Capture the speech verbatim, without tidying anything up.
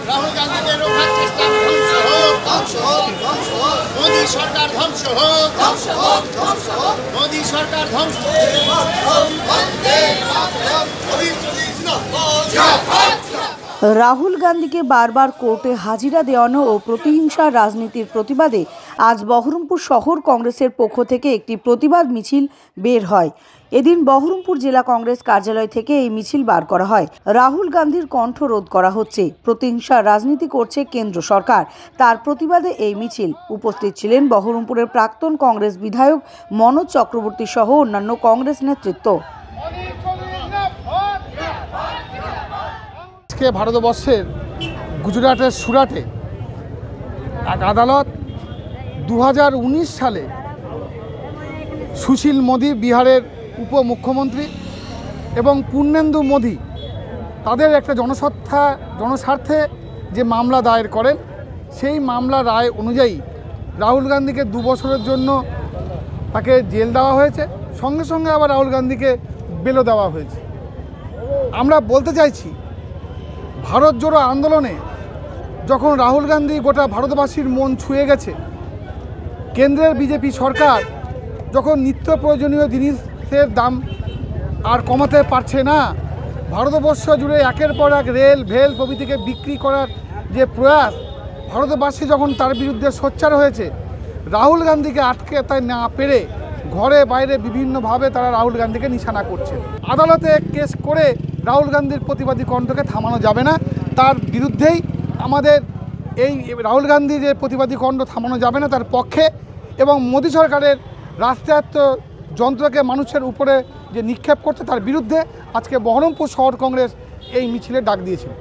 রাহুল গান্ধীকে রোখার চেষ্টা ধ্বংস হোক, ধ্বংস হোক, ধ্বংস হোক। মোদী সরকার ধ্বংস হোক, ধ্বংস হোক, ধ্বংস হোক। মোদী সরকার ধ্বংস হোক। রাহুল গান্ধীকে বারবার কোর্টে হাজিরা দেওয়ানো ও প্রতিহিংসার রাজনীতির প্রতিবাদে আজ বহরমপুর শহর কংগ্রেসের পক্ষ থেকে একটি প্রতিবাদ মিছিল বের হয়। এদিন বহরমপুর জেলা কংগ্রেস কার্যালয় থেকে এই মিছিল বার করা হয়। রাহুল গান্ধীর কণ্ঠ রোধ করা হচ্ছে, প্রতিহিংসার রাজনীতি করছে কেন্দ্র সরকার, তার প্রতিবাদে এই মিছিল। উপস্থিত ছিলেন বহরমপুরের প্রাক্তন কংগ্রেস বিধায়ক মনোজ চক্রবর্তী সহ অন্যান্য কংগ্রেস নেতৃত্ব। ভারতবর্ষের গুজরাটের সুরাটে এক আদালত দু হাজার উনিশ সালে সুশীল মোদী, বিহারের উপমুখ্যমন্ত্রী, এবং পূর্ণেন্দু মোদী তাদের একটা জনস্বার্থা জনস্বার্থে যে মামলা দায়ের করেন, সেই মামলা রায় অনুযায়ী রাহুল গান্ধীকে দু বছরের জন্য তাকে জেল দেওয়া হয়েছে, সঙ্গে সঙ্গে আবার রাহুল গান্ধীকে বেলও দেওয়া হয়েছে। আমরা বলতে চাইছি, ভারত জোড়ো আন্দোলনে যখন রাহুল গান্ধী গোটা ভারতবাসীর মন ছুঁয়ে গেছে, কেন্দ্রের বিজেপি সরকার যখন নিত্য প্রয়োজনীয় জিনিসের দাম আর কমাতে পারছে না, ভারতবর্ষ জুড়ে একের পর এক রেল ভেল প্রভৃতিকে বিক্রি করার যে প্রয়াস, ভারতবাসী যখন তার বিরুদ্ধে সোচ্চার হয়েছে, রাহুল গান্ধীকে আটকে তাই না পেরে ঘরে বাইরে বিভিন্নভাবে তারা রাহুল গান্ধীকে নিশানা করছে। আদালতে কেস করে রাহুল গান্ধীর প্রতিবাদী কণ্ঠকে থামানো যাবে না, তার বিরুদ্ধেই আমাদের এই রাহুল গান্ধী যে প্রতিবাদী কণ্ঠ থামানো যাবে না তার পক্ষে, এবং মোদী সরকারের রাষ্ট্রায়ত্ত যন্ত্রকে মানুষের উপরে যে নিক্ষেপ করছে তার বিরুদ্ধে আজকে বহরমপুর শহর কংগ্রেস এই মিছিলের ডাক দিয়েছিল।